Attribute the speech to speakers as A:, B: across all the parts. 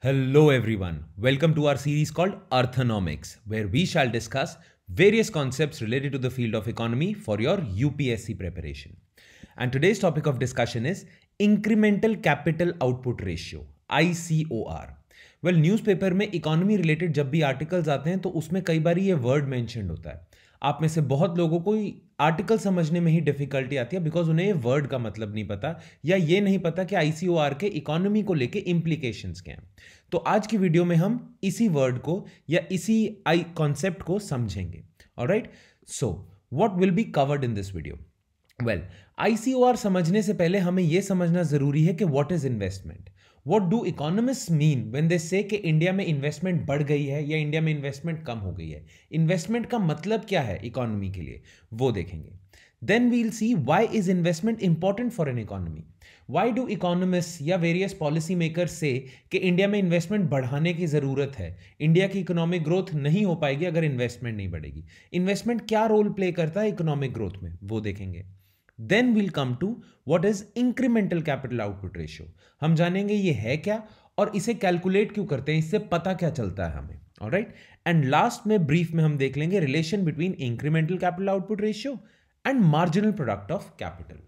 A: Hello everyone, welcome to our series called Arthanomics, where we shall discuss various concepts related to the field of economy for your UPSC preparation. And today's topic of discussion is Incremental Capital Output Ratio, ICOR. Well, newspaper में economy related जब भी articles आते हैं तो उसमें कई बार ये word mentioned होता है। आप में से बहुत लोगों को आर्टिकल समझने में ही डिफिकल्टी आती है बिकॉज उन्हें ये वर्ड का मतलब नहीं पता या ये नहीं पता कि आईसीओआर के इकोनॉमी को लेके इंप्लीकेशंस क्या हैं। तो आज की वीडियो में हम इसी वर्ड को या इसी कॉन्सेप्ट को समझेंगे। Alright, so what will be covered in this video? Well, ICOR समझने से पहले हमें यह समझना जरूरी है कि what is investment. What do economists mean when they say कि इंडिया में इन्वेस्टमेंट बढ़ गई है या इंडिया में इन्वेस्टमेंट कम हो गई है? इन्वेस्टमेंट का मतलब क्या है इकोनॉमी के लिए, वो देखेंगे। Then we'll see why is investment important for an economy? Why do economists या various policy makers say कि इंडिया में इन्वेस्टमेंट बढ़ाने की जरूरत है? इंडिया की इकोनॉमिक ग्रोथ नहीं हो पाएगी अगर इन्वेस्टमेंट नहीं बढ़ेगी। इन्वेस्टमेंट क्या रोल प्ले करता है इकोनॉमिक ग्रोथ में, वो देखेंगे। Then we'll come to what is incremental capital output ratio. हम जानेंगे ये है क्या और इसे कैलकुलेट क्यों करते हैं, इससे पता क्या चलता है हमें। ऑलराइट, एंड लास्ट में ब्रीफ में हम देख लेंगे relation between incremental capital output ratio and marginal product of capital.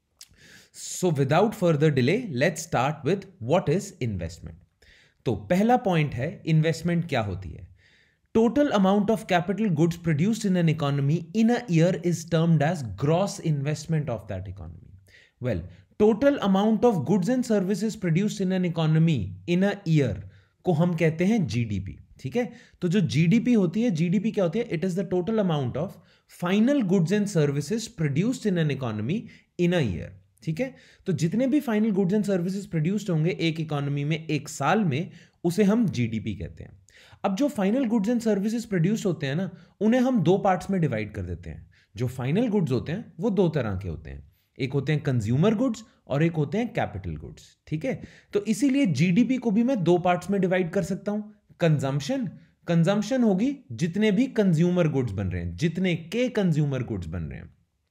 A: So without further delay let's start with what is investment. तो पहला पॉइंट है इन्वेस्टमेंट क्या होती है। Total amount of capital goods produced in an economy in a year is termed as gross investment of that economy. Well, total amount of goods and services produced in an economy in a year को हम कहते हैं GDP। ठीक है, तो जो GDP होती है, GDP क्या होती है? It is the total amount of final goods and services produced in an economy in a year। ठीक है, तो जितने भी final goods and services produced होंगे एक इकोनॉमी में एक साल में, उसे हम जीडीपी कहते हैं। अब जो final goods and services produce होते हैं ना, उन्हें हम दो पार्ट्स में डिवाइड कर देते हैं। जो फाइनल गुड्स होते हैं वो दो तरह के होते हैं, एक होते हैं कंज्यूमर गुड्स और एक होते हैं कैपिटल गुड्स। ठीक है, तो इसीलिए जीडीपी को भी मैं दो पार्ट्स में डिवाइड कर सकता हूं। कंजम्पशन होगी जितने भी कंज्यूमर गुड्स बन रहे हैं, जितने के कंज्यूमर गुड्स बन रहे हैं,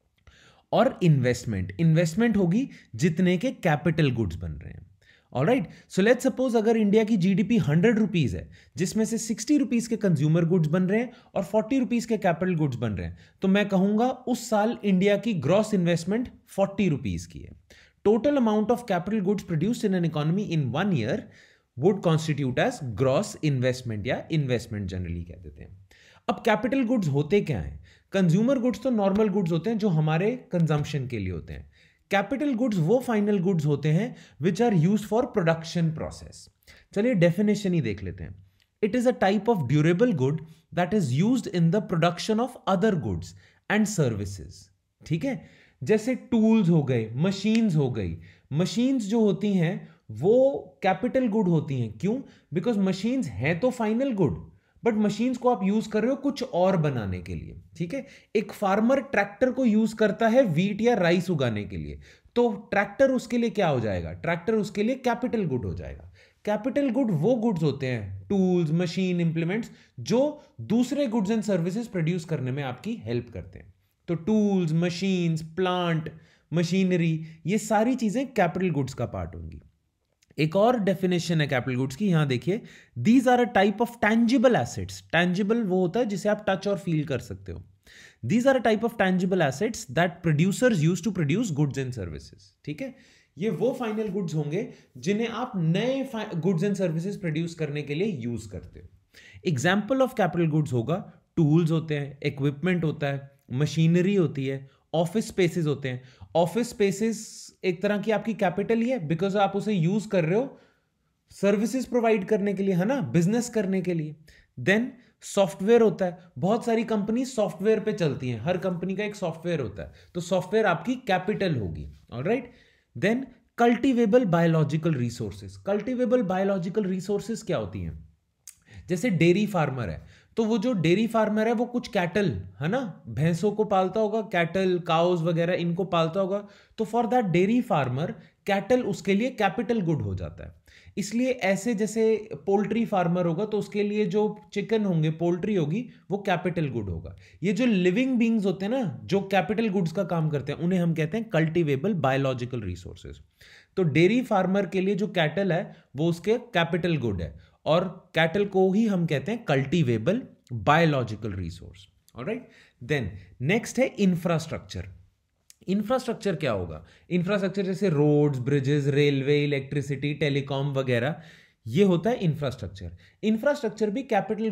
A: और इन्वेस्टमेंट होगी जितने के कैपिटल गुड्स बन रहे हैं। ऑलराइट, सो लेट्स सपोज अगर इंडिया की जीडीपी 100 रुपीज है, जिसमें से 60 रुपीज के कंज्यूमर गुड्स बन रहे हैं और 40 रुपीज के कैपिटल गुड्स बन रहे हैं, तो मैं कहूंगा उस साल इंडिया की ग्रॉस इन्वेस्टमेंट 40 रुपीज की है। Total amount of capital goods produced in an economy in 1 year would constitute as gross investment या इन्वेस्टमेंट जनरली कह देते हैं। अब कैपिटल गुड्स होते क्या हैं? कंज्यूमर गुड्स तो नॉर्मल गुड्स होते हैं जो हमारे कंजम्पशन के लिए होते हैं। कैपिटल गुड्स वो फाइनल गुड्स होते हैं which are used for production process. चलिए डेफिनेशन ही देख लेते हैं। It is a type of durable good that is used in the production of other goods and services. ठीक है, जैसे टूल्स हो गए, मशीन्स हो गई। मशीन्स जो होती हैं वो कैपिटल गुड होती हैं। क्यों? बिकॉज मशीन्स हैं तो फाइनल गुड, बट मशीन्स को आप यूज कर रहे हो कुछ और बनाने के लिए। ठीक है, एक फार्मर ट्रैक्टर को यूज करता है व्हीट या राइस उगाने के लिए, तो ट्रैक्टर उसके लिए क्या हो जाएगा? ट्रैक्टर उसके लिए कैपिटल गुड हो जाएगा। कैपिटल गुड वो गुड्स होते हैं, टूल्स, मशीन, इंप्लीमेंट्स, जो दूसरे गुड्स एंड सर्विसेज प्रोड्यूस करने में आपकी हेल्प करते हैं। तो टूल्स, मशीन्स, प्लांट, मशीनरी, ये सारी चीजें कैपिटल गुड्स का पार्ट होंगी। एक और डेफिनेशन है कैपिटल गुड्स की, यहां देखिए, these are a type of tangible assets. Tangible वो होता है जिसे आप टच और फील कर सकते हो। These are a type of tangible assets that producers use to produce goods and services. ठीक है, ये वो फाइनल गुड्स होंगे जिन्हें आप नए गुड्स एंड सर्विसेज प्रोड्यूस करने के लिए यूज करते हो। एग्जाम्पल ऑफ कैपिटल गुड्स होगा, टूल्स होते हैं, इक्विपमेंट होता है, मशीनरी होती है, ऑफिस स्पेसेस होते हैं। ऑफिस स्पेसेस एक तरह की आपकी कैपिटल ही है बिकॉज आप उसे यूज कर रहे हो सर्विसेज प्रोवाइड करने के लिए, है ना, बिजनेस करने के लिए। देन सॉफ्टवेयर होता है, बहुत सारी कंपनी सॉफ्टवेयर पे चलती हैं, हर कंपनी का एक सॉफ्टवेयर होता है, तो सॉफ्टवेयर आपकी कैपिटल होगी। Alright, then cultivable biological resources. Cultivable biological resources क्या होती हैं? जैसे डेयरी फार्मर है, तो वो जो डेयरी फार्मर है वो कुछ कैटल, है ना, भैंसों को पालता होगा, कैटल, काउज वगैरह इनको पालता होगा, तो for that dairy farmer cattle उसके लिए कैपिटल गुड हो जाता है। इसलिए ऐसे जैसे पोल्ट्री फार्मर होगा तो उसके लिए जो चिकन होंगे, पोल्ट्री होगी, वो कैपिटल गुड होगा। ये जो लिविंग बींग्स होते हैं ना, जो कैपिटल गुड्स का काम करते हैं, उन्हें हम कहते हैं कल्टीवेबल बायोलॉजिकल रिसोर्सेज। तो डेयरी फार्मर के लिए जो कैटल है वो उसके कैपिटल गुड है, और कैटल को ही हम कहते हैं cultivable biological resource. Alright, then next है इंफ्रास्ट्रक्चर। इंफ्रास्ट्रक्चर क्या होगा? इंफ्रास्ट्रक्चर जैसे roads, bridges, railway, electricity, telecom वगैरह, ये होता है इंफ्रास्ट्रक्चर। इंफ्रास्ट्रक्चर भी कैपिटल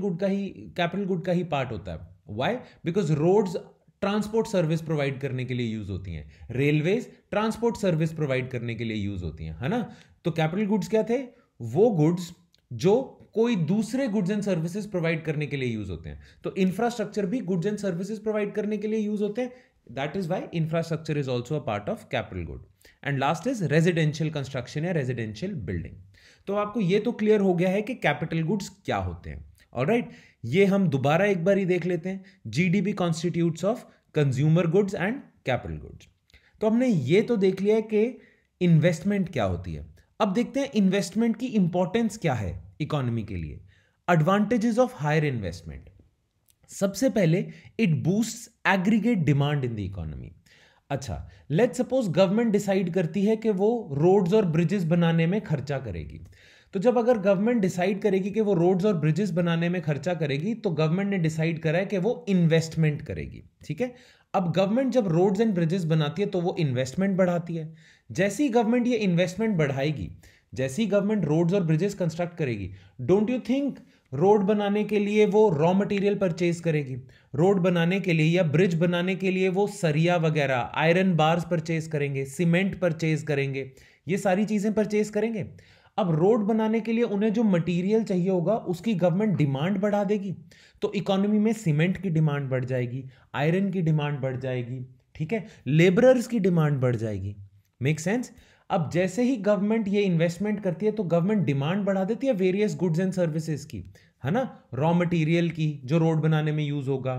A: गुड का ही पार्ट होता है। Why? Because roads transport service provide करने के लिए यूज होती हैं, रेलवेज ट्रांसपोर्ट सर्विस प्रोवाइड करने के लिए यूज होती हैं, है ना। तो कैपिटल गुड्स क्या थे? वो गुड्स जो कोई दूसरे गुड्स एंड सर्विसेज प्रोवाइड करने के लिए यूज होते हैं। तो इंफ्रास्ट्रक्चर भी गुड्स एंड सर्विसेज प्रोवाइड करने के लिए यूज होते हैं। That is why infrastructure is also a part of capital good. And last is residential construction या रेजिडेंशियल बिल्डिंग। तो आपको ये तो क्लियर हो गया है कि कैपिटल गुड्स क्या होते हैं। ऑलराइट, ये हम दोबारा एक बार ही देख लेते हैं। GDP constitutes of consumer goods and capital goods. तो हमने ये तो देख लिया है कि इन्वेस्टमेंट क्या होती है। अब देखते हैं इन्वेस्टमेंट की इंपॉर्टेंस क्या है इकोनॉमी के लिए। Advantages of higher investment. सबसे पहले, it boosts aggregate demand in the economy. अच्छा, लेट्स सपोज गवर्नमेंट डिसाइड करती है कि वो रोड्स और ब्रिजेस बनाने में खर्चा करेगी। तो जब अगर गवर्नमेंट डिसाइड करेगी कि वो रोड्स और ब्रिजेस बनाने में खर्चा करेगी, तो गवर्नमेंट ने डिसाइड करा है कि वो इन्वेस्टमेंट करेगी। ठीक है, अब गवर्नमेंट जब रोड्स एंड ब्रिजेस बनाती है तो वो इन्वेस्टमेंट बढ़ाती है। जैसी गवर्नमेंट ये इन्वेस्टमेंट बढ़ाएगी, जैसी गवर्नमेंट रोड्स और ब्रिजेस कंस्ट्रक्ट करेगी, डोंट यू थिंक रोड बनाने के लिए वो रॉ मटेरियल परचेज करेगी? रोड बनाने के लिए या ब्रिज बनाने के लिए वो सरिया वगैरह, आयरन बार्स परचेज करेंगे, सीमेंट परचेज करेंगे, ये सारी चीजें परचेज करेंगे। अब रोड बनाने के लिए उन्हें जो मटेरियल चाहिए होगा उसकी गवर्नमेंट डिमांड बढ़ा देगी, तो इकोनॉमी में सीमेंट की डिमांड बढ़ जाएगी, आयरन की डिमांड बढ़ जाएगी, ठीक है, लेबरर्स की डिमांड बढ़ जाएगी। Make sense? अब जैसे ही गवर्नमेंट ये इन्वेस्टमेंट करती है तो गवर्नमेंट डिमांड बढ़ा देती है वेरियस गुड्स एंड सर्विसेज की, है ना। रॉ मटेरियल की जो रोड बनाने में यूज होगा,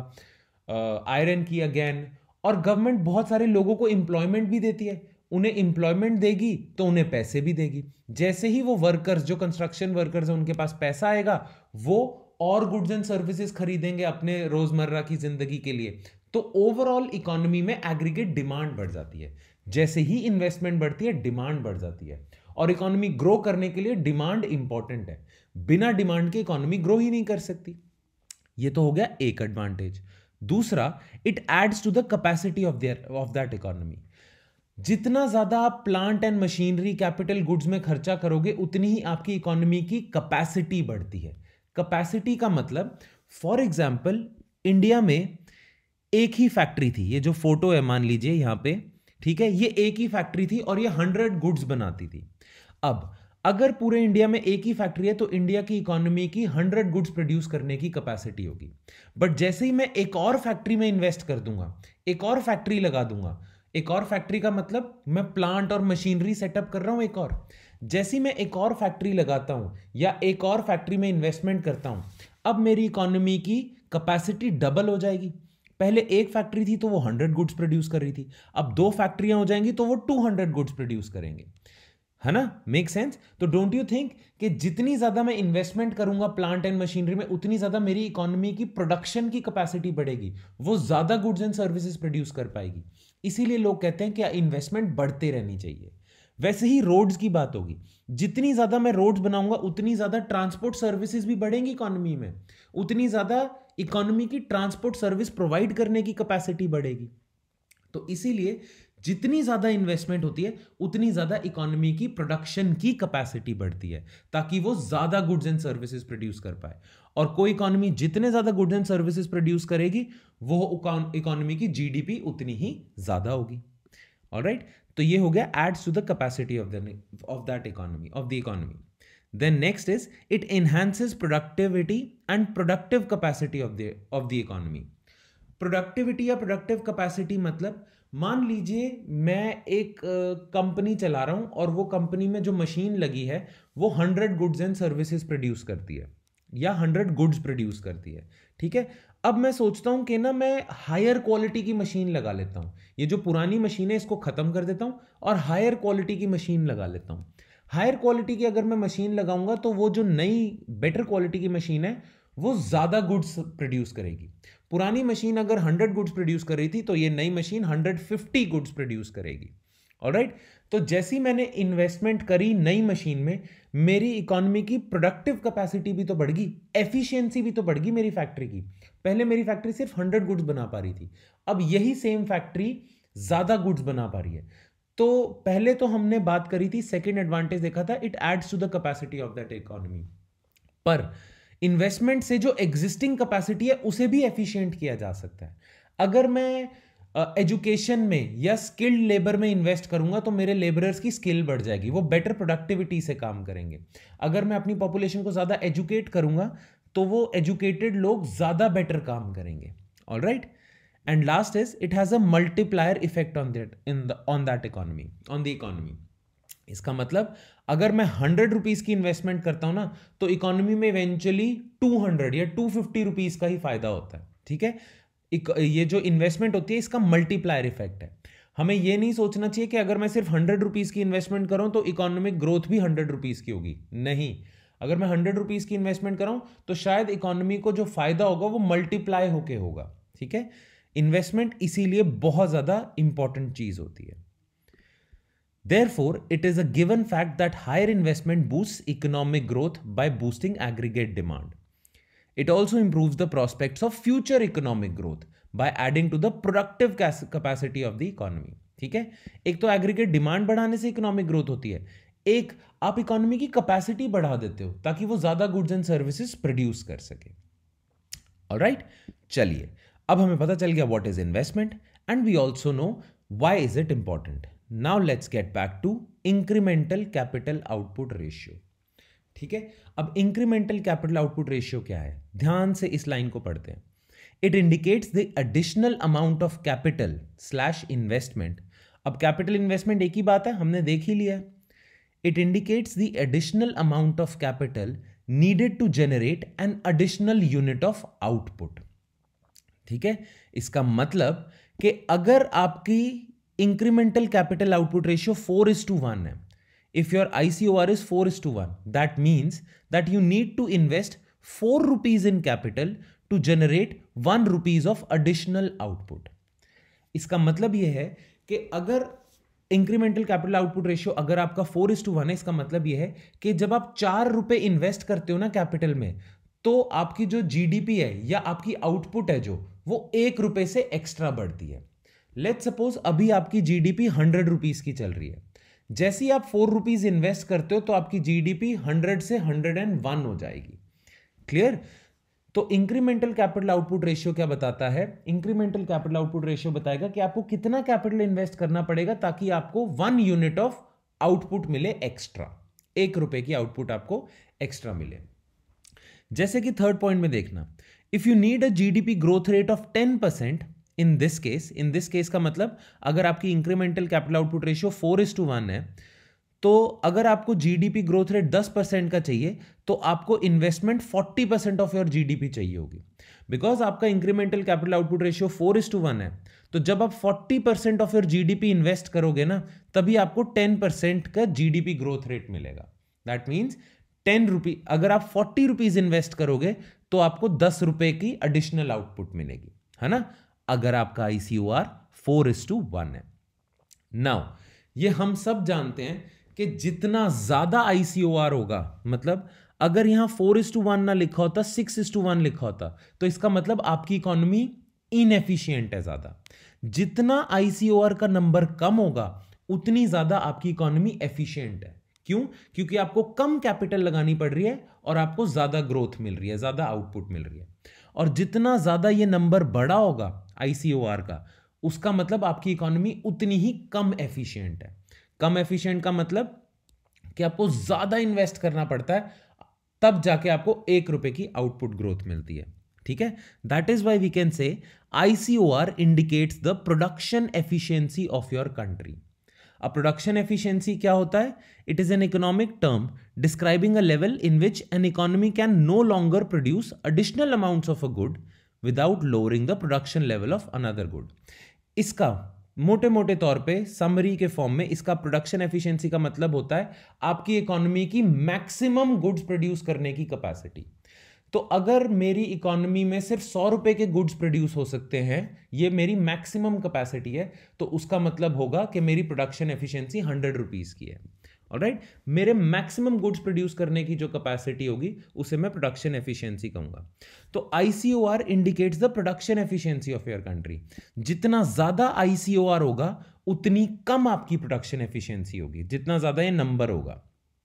A: आयरन की अगेन, और गवर्नमेंट बहुत सारे लोगों को एम्प्लॉयमेंट भी देती है। उन्हें एम्प्लॉयमेंट देगी तो उन्हें पैसे भी देगी। जैसे ही वो वर्कर्स, जो कंस्ट्रक्शन वर्कर्स हैं, उनके पास पैसा आएगा, वो और गुड्स एंड सर्विसेज खरीदेंगे अपने रोजमर्रा की जिंदगी के लिए। तो ओवरऑल इकोनॉमी में एग्रीगेट डिमांड बढ़ जाती है। जैसे ही इन्वेस्टमेंट बढ़ती है, डिमांड बढ़ जाती है। और इकोनॉमी ग्रो करने के लिए डिमांड इंपॉर्टेंट है। बिना डिमांड के इकोनॉमी ग्रो ही नहीं कर सकती। ये तो हो गया एक एडवांटेज। दूसरा, it adds to the capacity of that economy. जितना ज्यादा आप plant and machinery, capital goods में खर्चा करोगे, उतनी ही आपकी इकोनॉमी की कैपेसिटी बढ़ती है। कैपेसिटी का मतलब, फॉर एग्जांपल, इंडिया में एक ही फैक्ट्री थी, ये जो फोटो है मान लीजिए यहां पे, ठीक है, ये एक ही फैक्ट्री थी और ये 100 गुड्स बनाती थी। अब अगर पूरे इंडिया में एक ही फैक्ट्री है तो इंडिया की इकोनॉमी की 100 गुड्स प्रोड्यूस करने की कैपेसिटी होगी। बट जैसे ही मैं एक और फैक्ट्री में इन्वेस्ट कर दूंगा, एक और फैक्ट्री लगा दूंगा, एक और फैक्ट्री का मतलब मैं प्लांट और मशीनरी सेटअप कर रहा हूं एक और, जैसे मैं एक और फैक्ट्री लगाता हूं या एक और फैक्ट्री में इन्वेस्टमेंट करता हूं, अब मेरी इकोनॉमी की कैपेसिटी डबल हो जाएगी। पहले एक फैक्ट्री थी तो वो 100 गुड्स प्रोड्यूस कर रही थी, अब 2 फैक्ट्रियां हो जाएंगी तो वो 200 गुड्स प्रोड्यूस करेंगे, है ना। Make sense? तो डोंट यू थिंक कि जितनी ज्यादा मैं इन्वेस्टमेंट करूंगा प्लांट एंड मशीनरी में, उतनी ज्यादा मेरी इकोनॉमी की प्रोडक्शन की कैपेसिटी बढ़ेगी, वो ज्यादा गुड्स एंड सर्विसेज प्रोड्यूस कर पाएगी। इसीलिए लोग कहते हैं कि इन्वेस्टमेंट बढ़ते रहनी चाहिए। वैसे ही रोड्स की बात होगी, जितनी ज्यादा मैं रोड्स बनाऊंगा उतनी ज्यादा ट्रांसपोर्ट सर्विसेज भी बढ़ेंगी इकोनॉमी में, उतनी ज्यादा इकोनॉमी की ट्रांसपोर्ट सर्विस प्रोवाइड करने की कैपेसिटी बढ़ेगी। तो इसीलिए जितनी ज्यादा इन्वेस्टमेंट होती है उतनी ज्यादा इकोनॉमी की प्रोडक्शन की कैपेसिटी बढ़ती है, ताकि वो ज्यादा गुड्स एंड सर्विसेज प्रोड्यूस कर पाए। और कोई इकोनॉमी जितने ज्यादा गुड्स एंड सर्विसेज प्रोड्यूस करेगी, वो इकोनॉमी की जीडीपी उतनी ही ज्यादा होगी। ऑलराइट, तो ये हो गया adds to the capacity of that economy, of the economy. Then next is it enhances productivity and productive capacity of the economy. Productivity या productive capacity मतलब, मान लीजिए मैं एक कंपनी चला रहा हूं और वो कंपनी में जो मशीन लगी है वो 100 गुड्स एंड सर्विसेज प्रोड्यूस करती है या 100 गुड्स प्रोड्यूस करती है, ठीक है। अब मैं सोचता हूं कि ना मैं हायर क्वालिटी की मशीन लगा लेता हूं, ये जो पुरानी मशीन है इसको खत्म कर देता हूं और हायर क्वालिटी की मशीन लगा लेता हूं। हायर क्वालिटी की अगर मैं मशीन लगाऊंगा तो वो जो नई बेटर क्वालिटी की मशीन है वो ज्यादा गुड्स प्रोड्यूस करेगी। पुरानी मशीन अगर 100 गुड्स प्रोड्यूस कर रही थी तो ये नई मशीन 150 गुड्स प्रोड्यूस करेगी। ऑलराइट। तो जैसी मैंने इन्वेस्टमेंट करी नई मशीन में, मेरी इकोनॉमी की प्रोडक्टिव कैपेसिटी भी तो बढ़ गई, एफिशिएंसी भी तो बढ़ गई मेरी फैक्ट्री की। पहले मेरी फैक्ट्री सिर्फ 100 गुड्स बना पा रही थी, अब यही सेम फैक्ट्री ज्यादा गुड्स बना पा रही है। तो पहले तो हमने बात करी थी, सेकेंड एडवांटेज देखा था, it adds to the capacity of that economy. पर इन्वेस्टमेंट से जो एग्जिस्टिंग कैपेसिटी है उसे भी एफिशिएंट किया जा सकता है। अगर मैं एजुकेशन में या स्किल्ड लेबर में इन्वेस्ट करूंगा तो मेरे लेबरर्स की स्किल बढ़ जाएगी, वो बेटर प्रोडक्टिविटी से काम करेंगे। अगर मैं अपनी पॉपुलेशन को ज्यादा एजुकेट करूंगा तो वो एजुकेटेड लोग ज्यादा बेटर काम करेंगे। Alright, and last is it has a multiplier effect on that economy, on the economy. इसका मतलब अगर मैं 100 रुपीज की इन्वेस्टमेंट करता हूं ना, तो इकोनॉमी में इवेंचुअली 200 या 250 रुपीज का ही फायदा होता है। ठीक है, ये जो इन्वेस्टमेंट होती है इसका मल्टीप्लायर इफेक्ट है। हमें ये नहीं सोचना चाहिए कि अगर मैं सिर्फ 100 रुपीज की इन्वेस्टमेंट करूं तो इकोनॉमिक ग्रोथ भी 100 रुपीज की होगी, नहीं। अगर मैं 100 रुपीज की इन्वेस्टमेंट कराऊं तो शायद इकोनॉमी को जो फायदा होगा वो मल्टीप्लाई होके होगा। ठीक है, इन्वेस्टमेंट इसीलिए बहुत ज्यादा इंपॉर्टेंट चीज होती है। Therefore, it is a given fact that higher investment boosts economic growth by boosting aggregate demand. It also improves the prospects of future economic growth by adding to the productive capacity of the economy. ठीक है, एक तो aggregate demand बढ़ाने से economic growth होती है, एक आप इकोनॉमी की कैपेसिटी बढ़ा देते हो ताकि वो ज्यादा गुड्स एंड सर्विसेज प्रोड्यूस कर सके। ऑलराइट, चलिए अब हमें पता चल गया what is investment and we also know why is it important. Now let's get back to incremental capital output ratio. ठीक है, अब इंक्रीमेंटल कैपिटल आउटपुट रेशियो क्या है, ध्यान से इस लाइन को पढ़ते हैं। It indicates the additional amount of capital slash investment. अब कैपिटल इन्वेस्टमेंट एक ही बात है, हमने देख ही लिया है। It indicates the additional amount of capital needed to generate an additional unit of output. ठीक है, इसका मतलब कि अगर आपकी इंक्रीमेंटल कैपिटल आउटपुट रेशियो 4:1 है, if your ICOR is 4:1, that means that you need to invest 4 rupees in capital to generate 1 rupees of additional output. इसका मतलब यह है कि अगर इंक्रीमेंटल कैपिटल आउटपुट रेशियो अगर आपका 4:1 है, इसका मतलब यह है कि जब आप 4 रुपए इन्वेस्ट करते हो ना कैपिटल में, तो आपकी जो जीडीपी है या आपकी आउटपुट है जो, वो 1 रुपए से एक्स्ट्रा बढ़ती है। लेट्स सपोज अभी आपकी जीडीपी 100 रुपीज की चल रही है, जैसे ही आप 4 रुपीज इन्वेस्ट करते हो तो आपकी जीडीपी 100 से 101 हो जाएगी। क्लियर? तो इंक्रीमेंटल कैपिटल आउटपुट रेशियो क्या बताता है? इंक्रीमेंटल कैपिटल आउटपुट रेशियो बताएगा कि आपको कितना कैपिटल इन्वेस्ट करना पड़ेगा ताकि आपको 1 यूनिट ऑफ आउटपुट मिले एक्स्ट्रा, 1 रुपए की आउटपुट आपको एक्स्ट्रा मिले। जैसे कि थर्ड पॉइंट में देखना, if you need a GDP growth rate of 10% in this case का मतलब अगर आपकी इंक्रीमेंटल कैपिटल आउटपुट रेशियो 4:1 है, तो अगर आपको जीडीपी ग्रोथ रेट 10% का चाहिए तो आपको इन्वेस्टमेंट 40% ऑफ योर जीडीपी चाहिए होगी। बिकॉज आपका इंक्रीमेंटल कैपिटल आउटपुट रेशियो 4:1 है, तो जब आप 40% ऑफ योर जीडीपी इन्वेस्ट करोगे ना, तभी आपको 10% का जीडीपी ग्रोथ रेट मिलेगा। दैट मीन्स 10 रुपी, अगर आप 40 रुपीज इन्वेस्ट करोगे तो आपको 10 रुपए की एडिशनल आउटपुट मिलेगी, है ना, अगर आपका ICOR 4:1 है। नाउ ये हम सब जानते हैं कि जितना ज्यादा ICOR होगा, मतलब अगर यहां 4:1 ना लिखा होता, 6:1 लिखा होता, तो इसका मतलब आपकी इकोनॉमी इनएफिशिएंट है ज्यादा। जितना ICOR का नंबर कम होगा उतनी ज्यादा आपकी इकोनॉमी एफिशिएंट है। क्यों? क्योंकि आपको कम कैपिटल लगानी पड़ रही है और आपको ज्यादा ग्रोथ मिल रही है, ज्यादा आउटपुट मिल रही है। और जितना ज्यादा ये नंबर बड़ा होगा ICOR का, उसका मतलब आपकी इकोनॉमी उतनी ही कम एफिशिएंट है। कम एफिशिएंट का मतलब कि आपको ज्यादा इन्वेस्ट करना पड़ता है, तब जाके आपको 1 रुपए की आउटपुट ग्रोथ मिलती है। ठीक है, that is why we can say ICOR indicates the production efficiency of your country. अब प्रोडक्शन एफिशिएंसी क्या होता है? It is an economic term describing a level in which an economy can no longer produce additional amounts of a good without lowering the production level of another good. इसका मोटे मोटे तौर पे summary के form में इसका production efficiency का मतलब होता है आपकी इकोनॉमी की मैक्सिमम गुड्स प्रोड्यूस करने की कैपेसिटी। तो अगर मेरी इकोनॉमी में सिर्फ 100 रुपए के गुड्स प्रोड्यूस हो सकते हैं, ये मेरी मैक्सिमम कैपेसिटी है, तो उसका मतलब होगा कि मेरी प्रोडक्शन एफिशिएंसी 100 रुपीस की है। ऑलराइट, मेरे मैक्सिमम गुड्स प्रोड्यूस करने की जो कैपेसिटी होगी उसे मैं प्रोडक्शन एफिशिएंसी कहूंगा। तो ICOR indicates the production efficiency of your country. जितना ज्यादा ICOR होगा उतनी कम आपकी प्रोडक्शन एफिशिएंसी होगी, जितना ज्यादा ये नंबर होगा,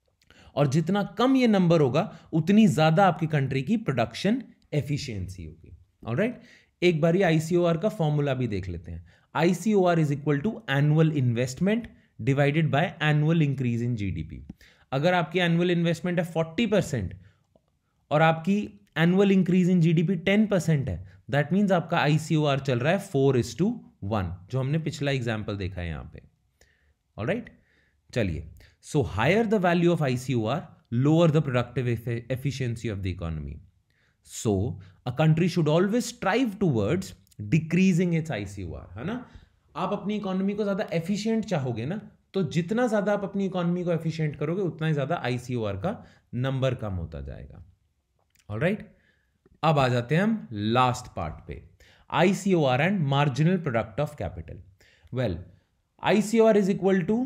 A: और जितना कम ये नंबर होगा उतनी ज्यादा आपकी कंट्री की प्रोडक्शन एफिशिएंसी होगी। ऑलराइट, एक बारी ICOR का फॉर्मूला भी देख लेते हैं। ICOR is equal to annual investment divided by annual increase in GDP। अगर आपकी एनुअल इन्वेस्टमेंट है 40% और आपकी एनुअल इंक्रीज इन GDP 10% है, दैट मीन्स आपका ICOR चल रहा है 4:1, जो हमने पिछला एग्जाम्पल देखा है यहां पे। ऑलराइट, चलिए, so higher the value of ICOR, lower the productive efficiency of the economy. So a country should always strive towards decreasing its ICOR, है ना। आप अपनी इकोनॉमी को ज्यादा एफिशिएंट चाहोगे ना, तो जितना ज्यादा आप अपनी इकोनॉमी को एफिशिएंट करोगे उतना ही ज्यादा ICOR का नंबर कम होता जाएगा। ऑलराइट, अब आ जाते हैं हम लास्ट पार्ट पे, ICOR and marginal product of capital. Well, ICOR is equal to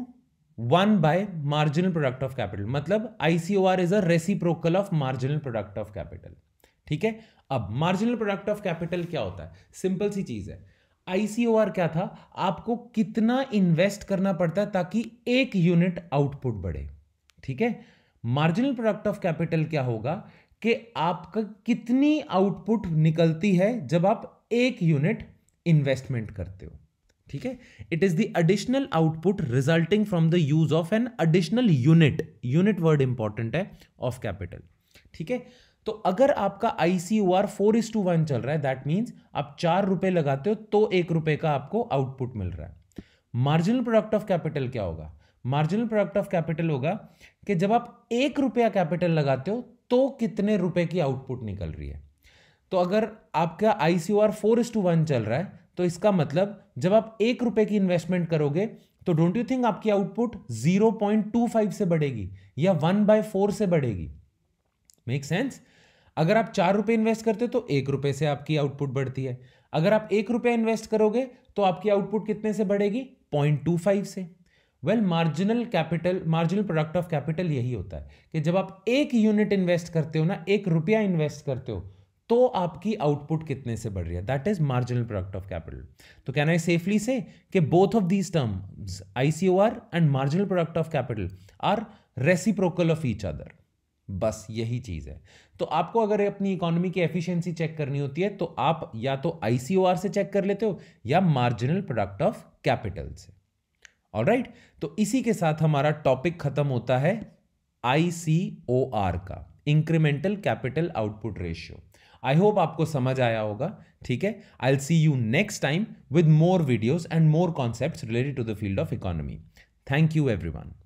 A: 1 बाय मार्जिनल प्रोडक्ट ऑफ कैपिटल, मतलब ICOR is a reciprocal of marginal product of capital. ठीक है, अब मार्जिनल प्रोडक्ट ऑफ कैपिटल क्या होता है? सिंपल सी चीज है। ICOR क्या था? आपको कितना इन्वेस्ट करना पड़ता है ताकि एक यूनिट आउटपुट बढ़े। ठीक है, मार्जिनल प्रोडक्ट ऑफ कैपिटल क्या होगा कि आपका कितनी आउटपुट निकलती है जब आप एक यूनिट इन्वेस्टमेंट करते हो। ठीक है, it is the additional output resulting from the use of an additional unit word important है, ऑफ कैपिटल। ठीक है, तो अगर आपका ICOR 4:1 चल रहा है, दैट मीन्स आप 4 रुपए लगाते हो तो 1 रुपए का आपको आउटपुट मिल रहा है। मार्जिनल प्रोडक्ट ऑफ कैपिटल क्या होगा? मार्जिनल प्रोडक्ट ऑफ कैपिटल होगा कि जब आप 1 रुपया कैपिटल लगाते हो तो कितने रुपए की आउटपुट निकल रही है। तो अगर आपका ICOR 4:1 चल रहा है, तो इसका मतलब जब आप 1 रुपए की इन्वेस्टमेंट करोगे तो डोंट यू थिंक आपकी आउटपुट 0.25 से बढ़ेगी या 1/4 से बढ़ेगी? Make sense? अगर आप 4 रुपए इन्वेस्ट करते हो तो 1 रुपए से आपकी आउटपुट बढ़ती है। अगर आप 1 रुपया इन्वेस्ट करोगे तो आपकी आउटपुट कितने से बढ़ेगी? 0.25 से। Well, marginal product of capital यही होता है कि जब आप 1 यूनिट इन्वेस्ट करते हो ना, 1 रुपया इन्वेस्ट करते हो, तो आपकी आउटपुट कितने से बढ़ रही है, that is marginal product of capital. तो कैन आई सेफली से कि both of these terms, ICOR and marginal product of capital, are reciprocal of each other. बस यही चीज है। तो आपको अगर अपनी इकोनॉमी की एफिशिएंसी चेक करनी होती है तो आप या तो ICOR से चेक कर लेते हो या मार्जिनल प्रोडक्ट ऑफ कैपिटल से। ऑलराइट, तो इसी के साथ हमारा टॉपिक खत्म होता है ICOR का, incremental capital output ratio. I hope आपको समझ आया होगा। ठीक है, I will see you next time with more videos and more concepts related to the field of economy. Thank you everyone.